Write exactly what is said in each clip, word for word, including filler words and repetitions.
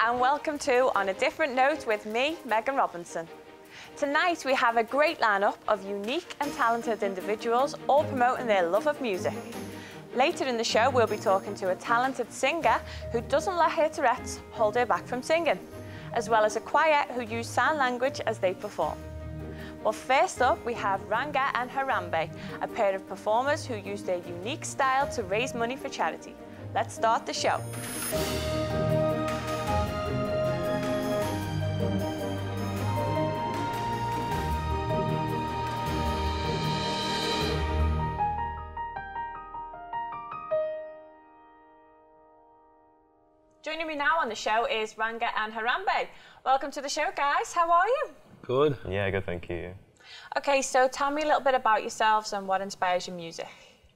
and welcome to On a Different Note with me, Megan Robinson. Tonight we have a great lineup of unique and talented individuals all promoting their love of music. Later in the show we'll be talking to a talented singer who doesn't let her Tourette's hold her back from singing, as well as a choir who use sign language as they perform. Well, first up we have Ranga and Harambe, a pair of performers who use their unique style to raise money for charity. Let's start the show. Joining me now on the show is Ranga and Harambe. Welcome to the show, guys. How are you? Good. Yeah, good, thank you. Okay, so tell me a little bit about yourselves and what inspires your music.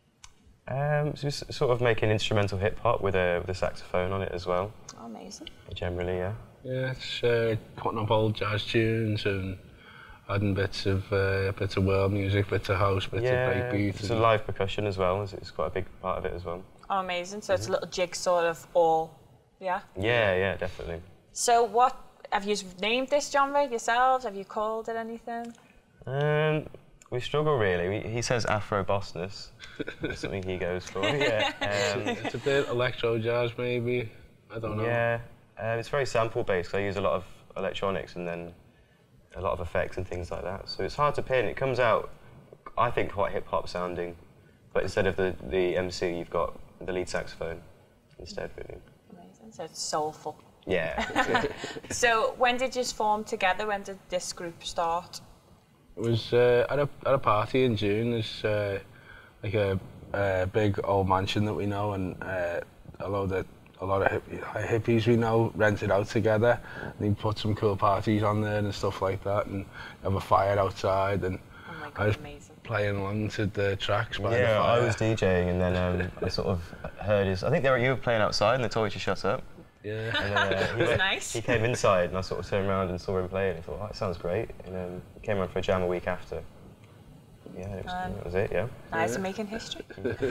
Um, so just sort of making instrumental hip hop with a with a saxophone on it as well. Oh, amazing. Generally, yeah. Yeah, it's uh, cutting up old jazz tunes and adding bits of uh, bits of world music, bits of house, bits yeah, of breakbeat. It's a live percussion as well. It's, it's quite a big part of it as well. Oh, amazing. So mm-hmm. It's a little jig sort of all, yeah? Yeah, yeah, definitely. So what, have you named this genre yourselves? Have you called it anything? Um, we struggle really. We, he says Afro-bossness. That's something he goes for. Yeah. Um, it's a bit electro jazz maybe. I don't know. Yeah, uh, it's very sample based. I use a lot of electronics and then a lot of effects and things like that. So it's hard to pin. It comes out, I think, quite hip hop sounding, but instead of the the M C, you've got the lead saxophone instead, really. Amazing. So it's soulful. Yeah. So when did you form together? When did this group start? It was uh, at a at a party in June. There's uh, like a, a big old mansion that we know, and uh, a lot of a lot of hip, hippies we know rented out together. And they put some cool parties on there and stuff like that, and have a fire outside. And oh my God, I was amazing. Playing along to the tracks by yeah, the fire. I was DJing, and then um, I sort of heard his. I think they were you were playing outside, and they told you to shut up. Yeah. And then, uh, he, That's nice. He came inside, and I sort of turned around and saw him playing. I thought, oh, that sounds great. And um, he came around for a jam a week after. Yeah, it was, um, that was it. Yeah. Nice, yeah. Making history.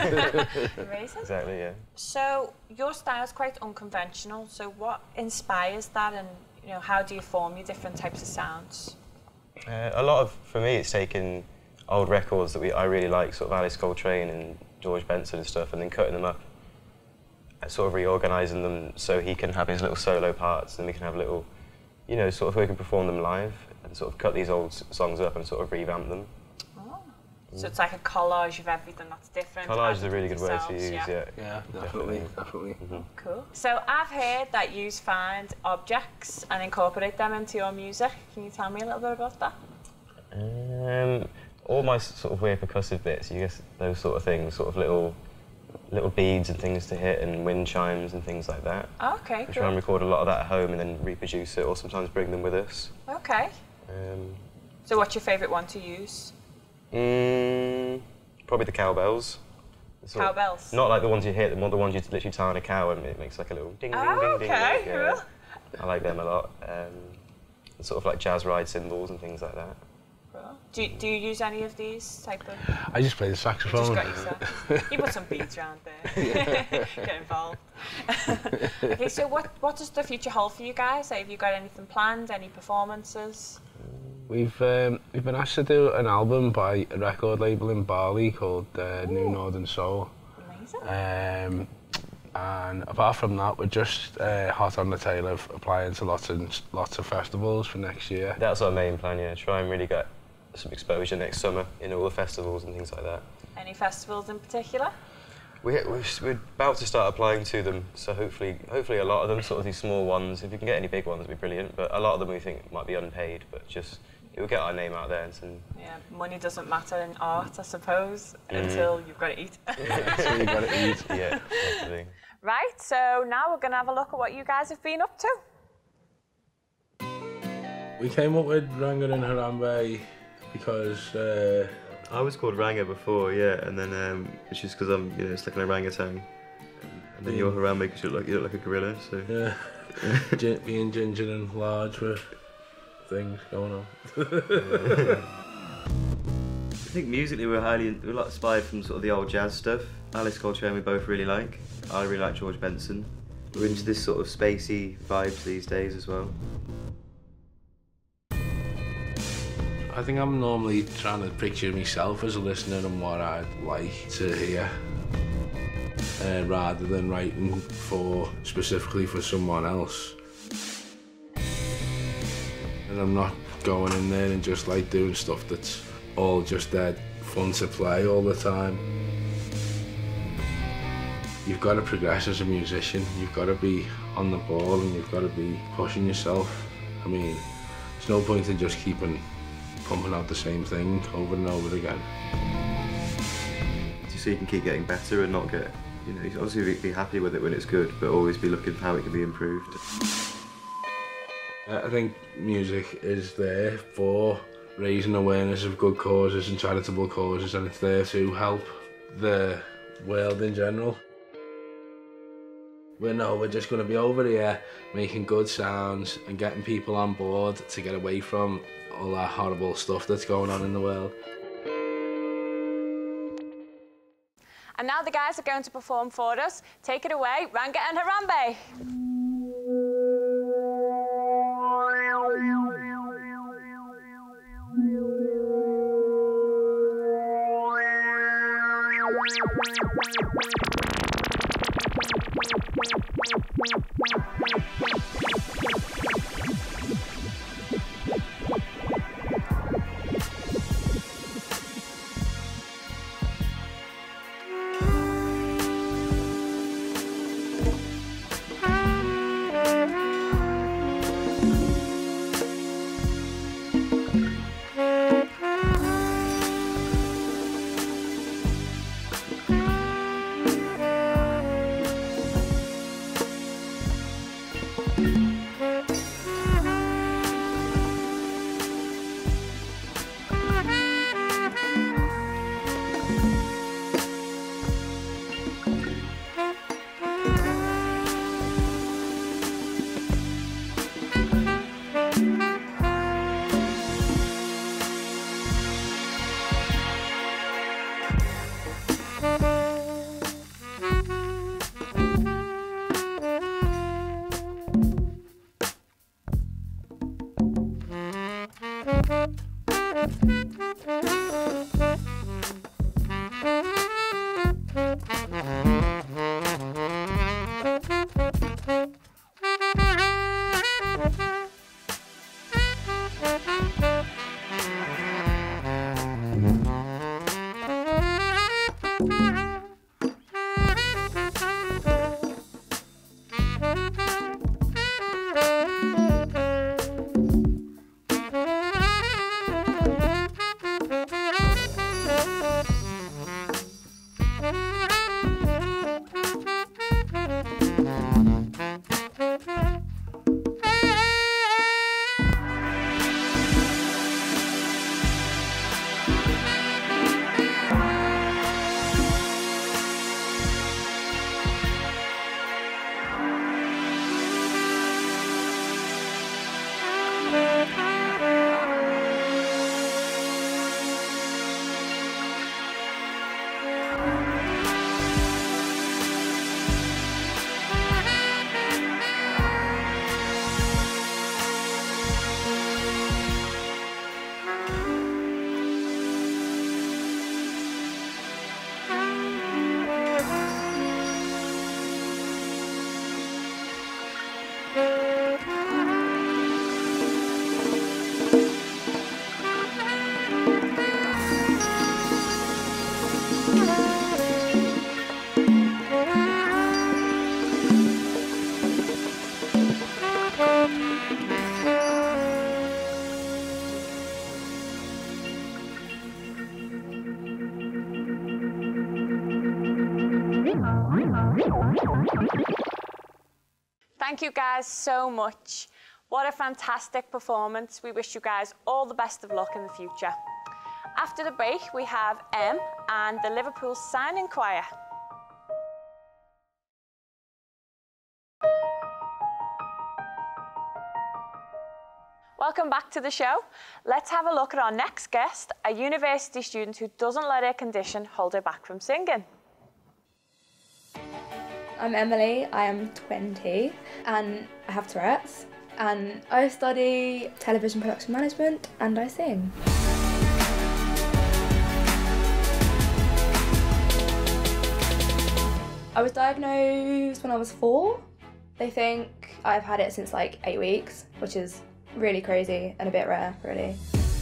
Amazing. Exactly. Yeah. So your style is quite unconventional. So what inspires that, and you know, how do you form your different types of sounds? Uh, a lot of, for me, it's taking old records that we I really like, sort of Alice Coltrane and George Benson and stuff, and then cutting them up. Sort of reorganising them so he can have his little solo parts and we can have little, you know, sort of we can perform them live and sort of cut these old songs up and sort of revamp them. Oh. So it's like a collage of everything that's different. Collage is a really good word to use, yeah. Yeah, yeah definitely, definitely. Mm-hmm. Cool. So I've heard that you find objects and incorporate them into your music. Can you tell me a little bit about that? Um, all my sort of weird percussive bits, you guess those sort of things, sort of little little beads and things to hit and wind chimes and things like that. Okay, We cool. try and record a lot of that at home and then reproduce it, or sometimes bring them with us. Okay. Um, so what's your favourite one to use? Mm, probably the cowbells. Sort of, Cowbells? not like the ones you hit, the ones you literally tie on a cow and it makes like a little ding, ding, oh, ding, ding. Okay, ding. Yeah. cool. I like them a lot. Um, sort of like jazz ride cymbals and things like that. Cool. Do, do you use any of these type of... I just play the saxophone. Just got yourself. You put some beats around there. Get involved. Okay, so what, what does the future hold for you guys? Have you got anything planned, any performances? We've um, we've been asked to do an album by a record label in Bali called uh, New Northern Soul. Amazing. Um, and apart from that, we're just uh, hot on the tail of applying to lots of lots of festivals for next year. That's our main plan, yeah. Try and really get some exposure next summer in all the festivals and things like that. Any festivals in particular? We, we're, we're about to start applying to them, so hopefully hopefully a lot of them, sort of these small ones, if you can get any big ones, it'd be brilliant, but a lot of them we think might be unpaid, but just, it will get our name out there. And yeah, money doesn't matter in art, I suppose, mm. until you've got to eat. Yeah, until you've got to eat. Yeah, definitely. Right, so now we're going to have a look at what you guys have been up to. We came up with Ranga and Harambe because uh, I was called Ranga before, yeah, and then um, it's just because I'm, you know, it's like an orangutan, and then you're Harambe because you look like you look like a gorilla. So yeah, being ginger and large with things going on. I think musically we're highly we're like inspired from sort of the old jazz stuff. Alice Coltrane we both really like. I really like George Benson. We're into this sort of spacey vibes these days as well. I think I'm normally trying to picture myself as a listener and what I'd like to hear, uh, rather than writing for specifically for someone else. And I'm not going in there and just like doing stuff that's all just dead fun to play all the time. You've got to progress as a musician, you've got to be on the ball and you've got to be pushing yourself. I mean, there's no point in just keeping pumping out the same thing over and over again. Just so you can keep getting better and not get, you know, obviously be happy with it when it's good, but always be looking for how it can be improved. I think music is there for raising awareness of good causes and charitable causes, and it's there to help the world in general. We know we're just going to be over here making good sounds and getting people on board to get away from all that horrible stuff that's going on in the world. And now the guys are going to perform for us. Take it away, Ranga and Harambe. Thank you guys so much. What a fantastic performance. We wish you guys all the best of luck in the future. After the break, we have M and the Liverpool Signing Choir. Welcome back to the show. Let's have a look at our next guest, a university student who doesn't let her condition hold her back from singing. I'm Emily, I am twenty and I have Tourette's, and I study television production management and I sing. I was diagnosed when I was four. They think I've had it since like eight weeks, which is really crazy and a bit rare, really.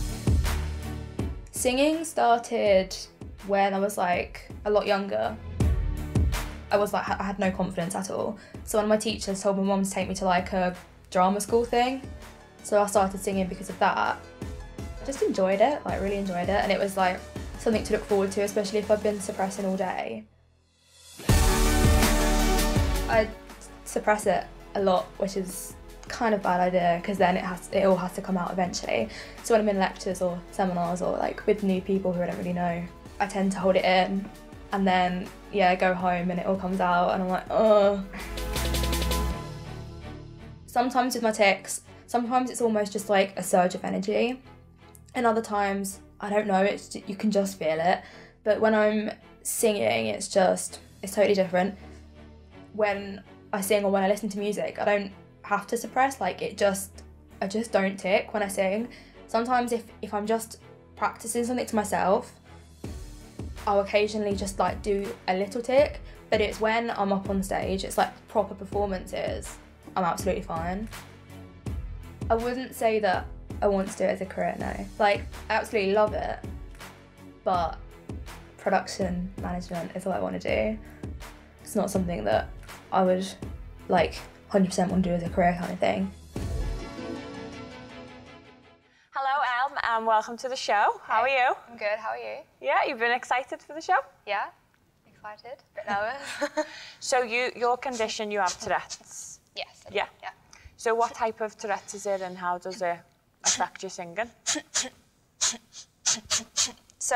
Singing started when I was like a lot younger. I was like, I had no confidence at all. So one of my teachers told my mum to take me to like a drama school thing. So I started singing because of that. I just enjoyed it, like really enjoyed it. And it was like something to look forward to, especially if I've been suppressing all day. I suppress it a lot, which is kind of a bad idea because then it has it all has to come out eventually. So when I'm in lectures or seminars or like with new people who I don't really know, I tend to hold it in and then yeah, go home and it all comes out and I'm like, oh. Sometimes with my tics, sometimes it's almost just like a surge of energy, and other times, I don't know, it's you can just feel it. But when I'm singing, it's just, it's totally different. When I sing or when I listen to music, I don't have to suppress, like it just, I just don't tic when I sing. Sometimes if, if I'm just practicing something to myself, I'll occasionally just like do a little tic, but it's when I'm up on stage, it's like proper performances, I'm absolutely fine. I wouldn't say that I want to do it as a career, no. Like, I absolutely love it, but production management is what I want to do. It's not something that I would like one hundred percent want to do as a career kind of thing. Hello, Elm, and welcome to the show. How are you? I'm good, how are you? Yeah, you've been excited for the show? Yeah, excited, a bit nervous. So you, your condition, you have Tourette's? Yes. I do, Yeah. yeah. So what type of Tourette's is it and how does it affect your singing? So,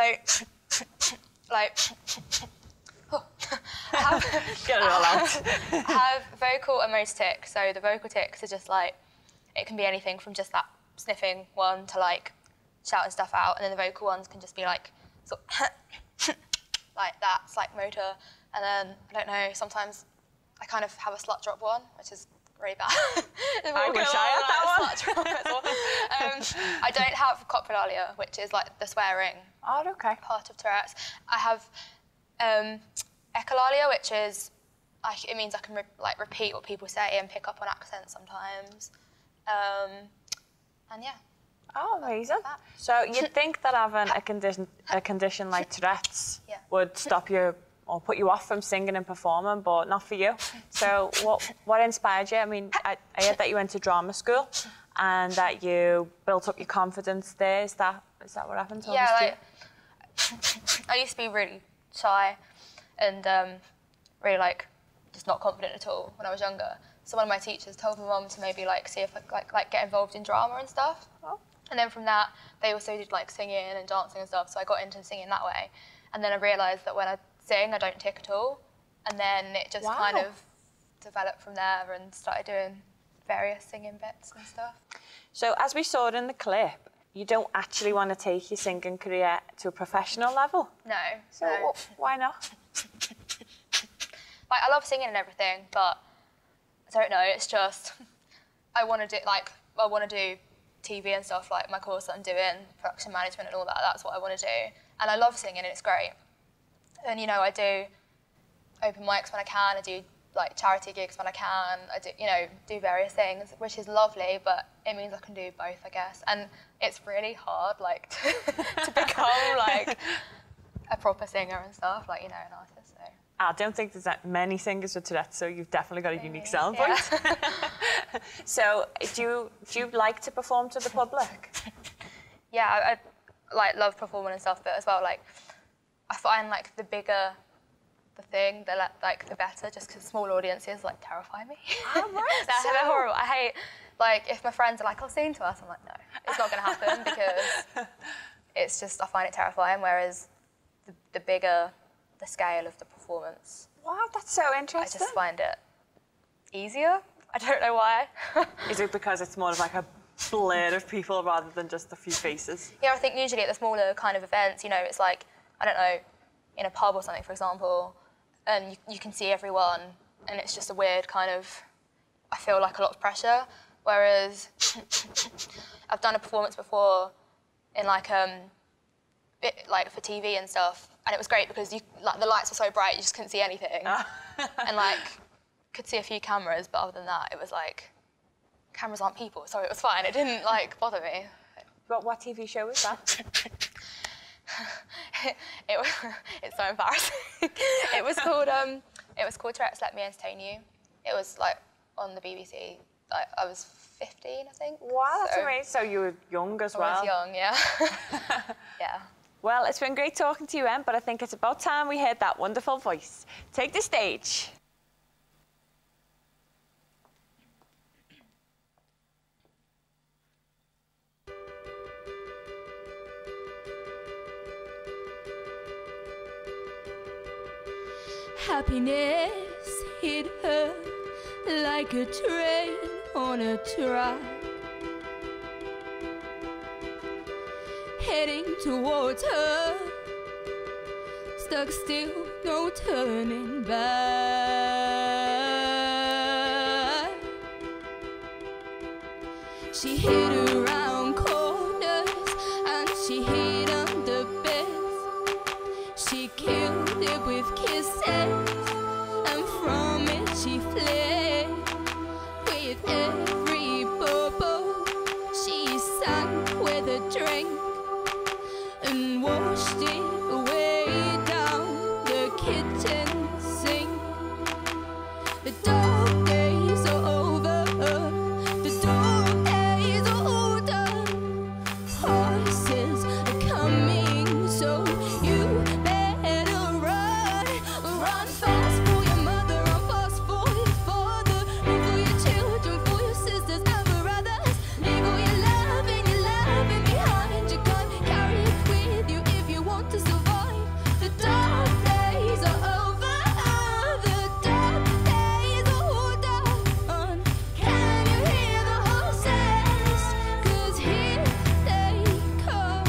like, oh, I have, Get it all out. I have vocal and motor tics. So the vocal tics are just like, it can be anything from just that sniffing one to like shouting stuff out, and then the vocal ones can just be like, sort of like that, it's like motor. And then, I don't know, sometimes I kind of have a slut drop one, which is really bad. I wish I had that one. Slut drop as well. um, I don't have coprolalia, which is like the swearing Oh, okay. part of Tourette's. I have um, echolalia, which is, I, it means I can re like repeat what people say and pick up on accents sometimes. Um, and yeah. Oh, amazing. That. So you'd think that having a condition, a condition like Tourette's Yeah. would stop you or put you off from singing and performing, but not for you. So what what inspired you? I mean, I, I heard that you went to drama school and that you built up your confidence there. Is that is that what happened? Yeah, like, I used to be really shy and um, really like just not confident at all when I was younger. So one of my teachers told my mum to maybe like see if I like like get involved in drama and stuff. Oh. And then from that, they also did like singing and dancing and stuff. So I got into singing that way. And then I realised that when I sing, I don't tic at all. And then it just Wow. kind of developed from there and started doing various singing bits and stuff. So as we saw in the clip, you don't actually want to take your singing career to a professional level. No. So no. wh- why not? Like, I love singing and everything, but I don't know, it's just, I want to do, like, I want to do T V and stuff, like my course that I'm doing, production management and all that, that's what I want to do. And I love singing and it's great. And, you know, I do open mics when I can, I do, like, charity gigs when I can, I do, you know, do various things, which is lovely, but it means I can do both, I guess. And it's really hard, like, to, to become, like, a proper singer and stuff, like, you know, an artist, so. I don't think there's that many singers with Tourette's, so you've definitely got a unique selling Yeah. point. So, do you, do you like to perform to the public? Yeah, I, I like love performing and stuff, but as well, like, I find like the bigger the thing, the like the better, just because small audiences like terrify me. Oh, right. they're, So- they're horrible. I hate, like, if my friends are like, "Oh, sing to us," I'm like, no, it's not going to happen because it's just, I find it terrifying. Whereas the, the bigger the scale of the performance, Wow, that's so I interesting. just find it easier. I don't know why. Is it because it's more of like a blur of people rather than just a few faces? Yeah, I think usually at the smaller kind of events, you know, it's like, I don't know, in a pub or something, for example, and you, you can see everyone and it's just a weird kind of, I feel like a lot of pressure. Whereas I've done a performance before in like um, bit, like for T V and stuff, and it was great because you like the lights were so bright you just couldn't see anything, and like could see a few cameras, but other than that it was like cameras aren't people, so it was fine. It didn't like bother me. What what T V show was that? it, it was it's so embarrassing. It was called um it was called Tourette's Let Me Entertain You. It was like on the B B C. Like, I was fifteen, I think. Wow, that's so amazing. So you were young as I well. I was young, yeah. Yeah. Well, it's been great talking to you, Em, but I think it's about time we heard that wonderful voice. Take the stage. Happiness hit her like a train on a track, heading towards her, stuck still, no turning back. She hid around corners and she hid under beds. She killed it with kisses, and from it she fled. With every bubble she sank with a drink and washed it away down the kitchen sink. The dark days are over, the dark days are done. Horses are coming, so you better run. Run fast for your mother, run fast for your father, run for your children, for your sisters and brothers. Leave all your love and your loving behind. You can't carry it with you if you want to survive. The dark days are over, the dark days are done. Can you hear the horses? 'Cause here they come.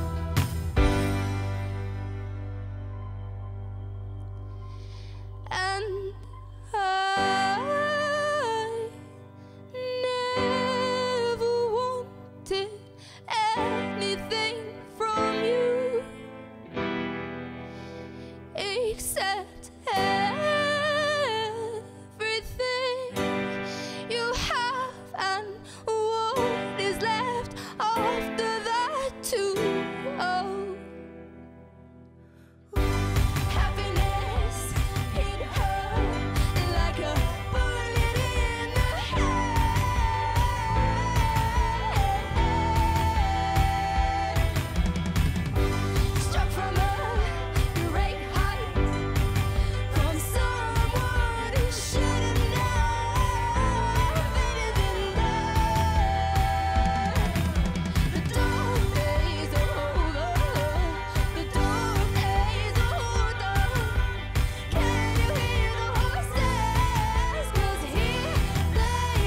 And I never wanted anything from you except everything you have and what is left after that too. Oh. Happiness hit her like a bullet in the head. Struck from a great height, from someone who should have never been there. The dark days are over, the dark days are done. Can you hear the horses? 'Cause here they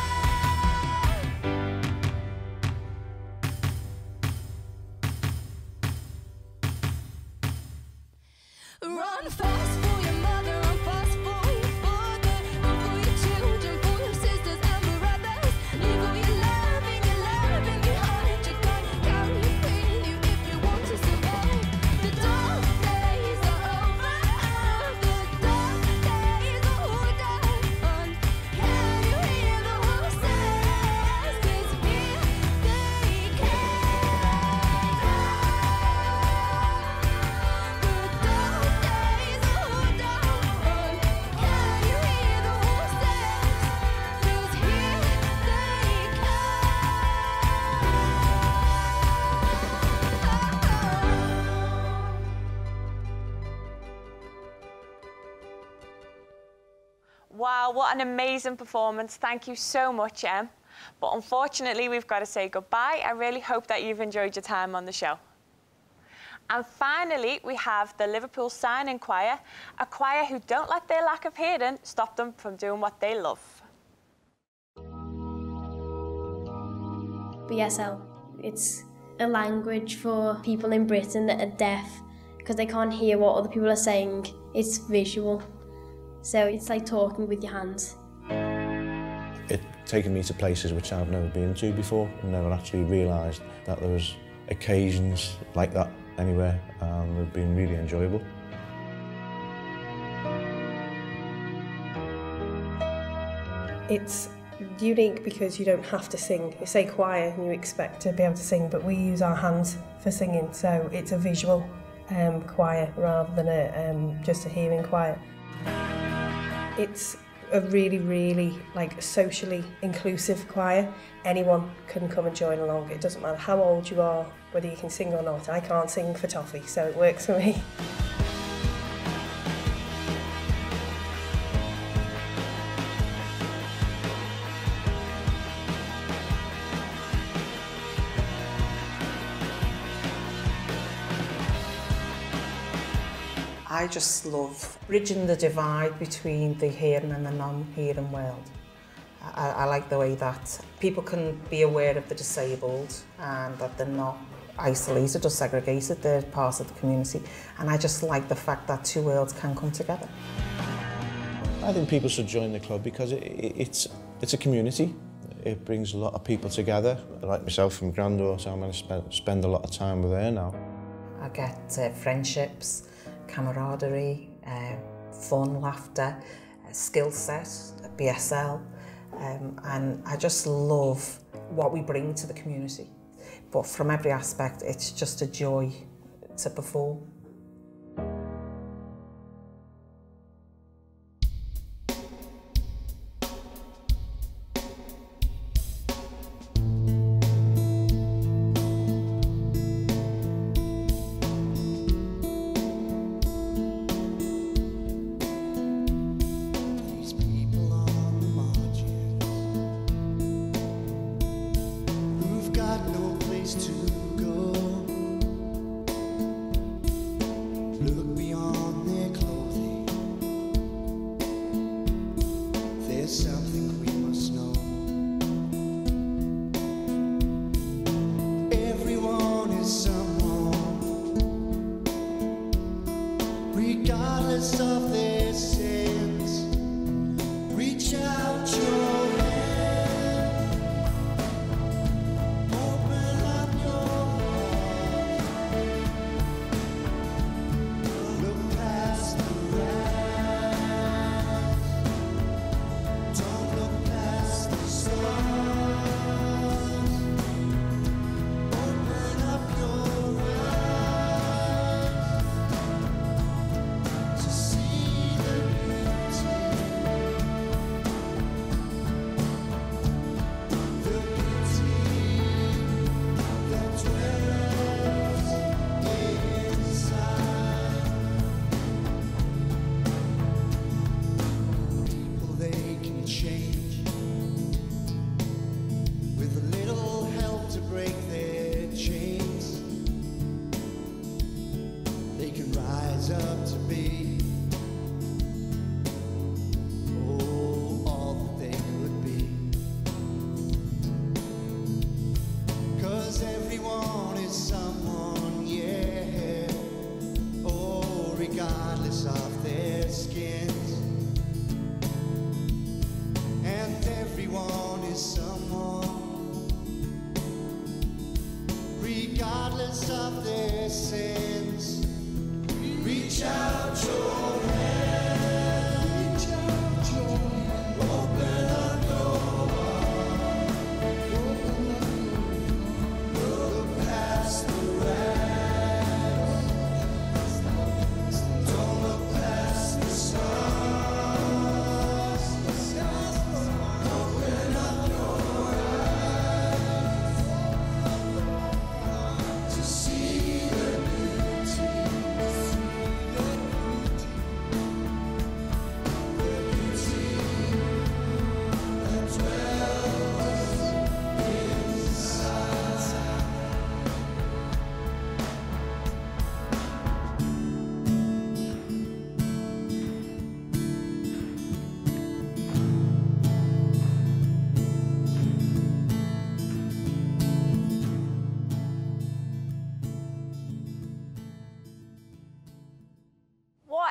come. Run fast for your mother, run fast for your father, run for your children, for your sisters and brothers. Leave all your love and your loving behind. You can't carry it with you if you want to survive. The dark days are over, the dark days are done. Can you hear the horses? 'Cause here they come. The dark days are done. Can you hear the horses? 'Cause here they Wow, what an amazing performance. Thank you so much, Em. But unfortunately, we've got to say goodbye. I really hope that you've enjoyed your time on the show. And finally, we have the Liverpool Signing Choir, a choir who don't let their lack of hearing stop them from doing what they love. B S L, it's a language for people in Britain that are deaf because they can't hear what other people are saying. It's visual. So it's like talking with your hands. It's taken me to places which I've never been to before and never actually realised that there was occasions like that anywhere, and they've been really enjoyable. It's unique because you don't have to sing. You say choir and you expect to be able to sing, but we use our hands for singing, so it's a visual um, choir rather than a, um, just a hearing choir. It's a really, really like socially inclusive choir. Anyone can come and join along. It doesn't matter how old you are, whether you can sing or not. I can't sing for toffee, so it works for me. I just love bridging the divide between the hearing and the non-hearing world. I, I like the way that people can be aware of the disabled and that they're not isolated or segregated, they're part of the community. And I just like the fact that two worlds can come together. I think people should join the club because it, it, it's, it's a community. It brings a lot of people together. Like myself from Grandor, so I'm going to spend, spend a lot of time with her now. I get uh, friendships, camaraderie, uh, fun, laughter, uh, skill set, B S L, um, and I just love what we bring to the community. But from every aspect, it's just a joy to perform.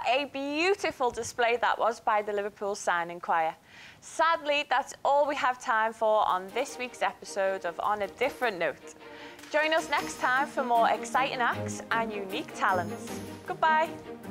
a beautiful display that was by the Liverpool Signing Choir. Sadly, that's all we have time for on this week's episode of On a Different Note. Join us next time for more exciting acts and unique talents. Goodbye.